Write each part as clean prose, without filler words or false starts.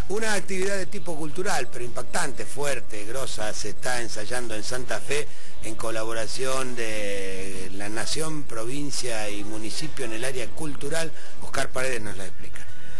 Una actividad de tipo cultural, pero impactante, fuerte, grosa, se está ensayando en Santa Fe en colaboración de la Nación, provincia y municipio en el área cultural. Oscar Paredes nos la explica.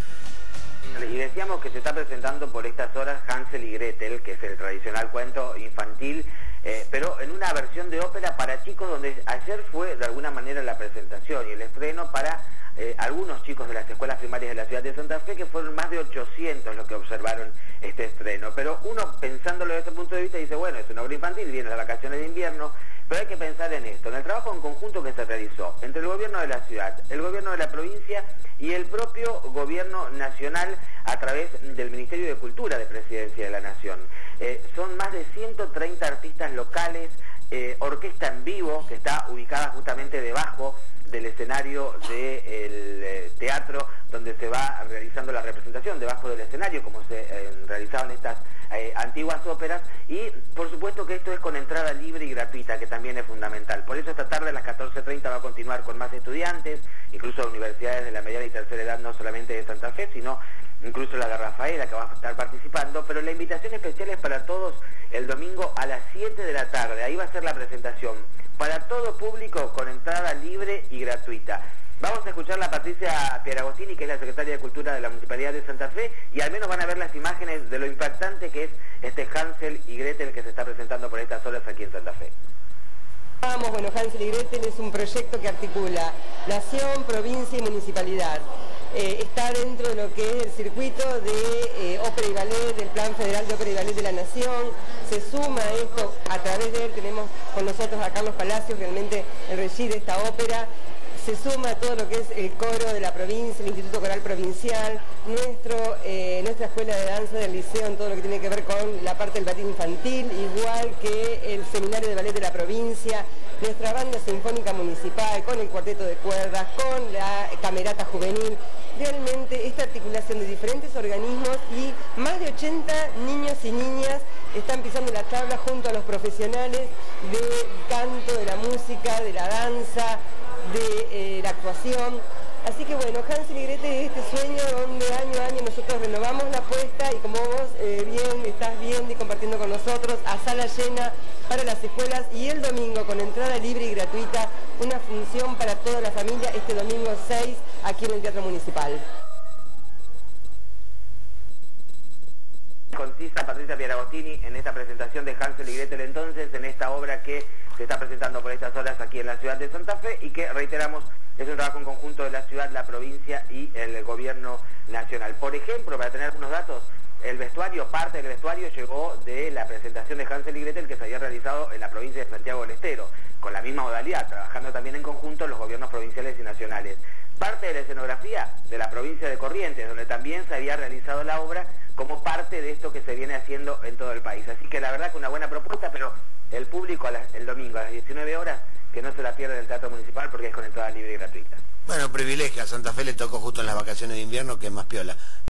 Y decíamos que se está presentando por estas horas Hansel y Gretel, que es el tradicional cuento infantil, pero en una versión de ópera para chicos, donde ayer fue de alguna manera la presentación y el estreno para algunos chicos de las escuelas primarias de la ciudad de Santa Fe, que fueron más de 800 los que observaron este estreno. Pero uno, pensándolo desde ese punto de vista, dice, bueno, es una obra infantil, vienen las vacaciones de invierno, pero hay que pensar en esto, en el trabajo en conjunto que se realizó entre el gobierno de la ciudad, el gobierno de la provincia y el propio gobierno nacional a través del Ministerio de Cultura de Presidencia de la Nación. Son más de 130 artistas locales, orquesta en vivo que está ubicada justamente debajo del escenario del teatro donde se va realizando la representación, debajo del escenario como se realizaban estas antiguas óperas, y por supuesto que esto es con entrada libre y gratuita, que también es fundamental. Por eso esta tarde a las 14:30 va a continuar con más estudiantes, incluso universidades de la mediana y tercera edad, no solamente de Santa Fe, sino incluso la de Rafaela, que va a estar participando, pero la invitación especial es para todos el domingo a las 7 de la tarde, ahí va a ser la presentación, para todo público con entrada libre y gratuita. Vamos a escuchar a Patricia Pieragostini, que es la secretaria de Cultura de la Municipalidad de Santa Fe, y al menos van a ver las imágenes de lo impactante que es este Hansel y Gretel que se está presentando por estas horas aquí en Santa Fe. Bueno, Hansel y Gretel es un proyecto que articula nación, provincia y municipalidad. Está dentro de lo que es el circuito de ópera y ballet, del Plan Federal de Ópera y Ballet de la Nación. Se suma a esto, a través de él tenemos con nosotros a Carlos Palacios, realmente el regí de esta ópera. Se suma a todo lo que es el coro de la provincia, el Instituto Coral Provincial, nuestra escuela de danza del liceo en todo lo que tiene que ver con la parte del ballet infantil, igual que el seminario de ballet de la provincia, nuestra banda sinfónica municipal, con el cuarteto de cuerdas, con la camerata juvenil. Realmente esta articulación de diferentes organismos y más de 80 niños y niñas están pisando la tabla junto a los profesionales del canto, de la música, de la danza, de la actuación. Así que bueno, Hansel y Gretel es este sueño donde año a año nosotros renovamos la apuesta, y como vos bien estás viendo y compartiendo con nosotros, a sala llena para las escuelas, y el domingo con entrada libre y gratuita, una función para toda la familia este domingo 6 aquí en el Teatro Municipal. Concisa Patricia Pieragostini en esta presentación de Hansel y Gretel, entonces, en esta obra que se está presentando por estas horas aquí en la ciudad de Santa Fe, y que, reiteramos, es un trabajo en conjunto de la ciudad, la provincia y el gobierno nacional. Por ejemplo, para tener algunos datos, el vestuario, parte del vestuario llegó de la presentación de Hansel y Gretel que se había realizado en la provincia de Santiago del Estero, con la misma modalidad, trabajando también en conjunto los gobiernos provinciales y nacionales. Parte de la escenografía de la provincia de Corrientes, donde también se había realizado la obra como parte de esto que se viene haciendo en todo el país. Así que la verdad que una buena propuesta, pero el público el domingo a las 19 horas, que no se la pierda en el Teatro Municipal, porque es con entrada libre y gratuita. Bueno, privilegio, a Santa Fe le tocó justo en las vacaciones de invierno, que es más piola.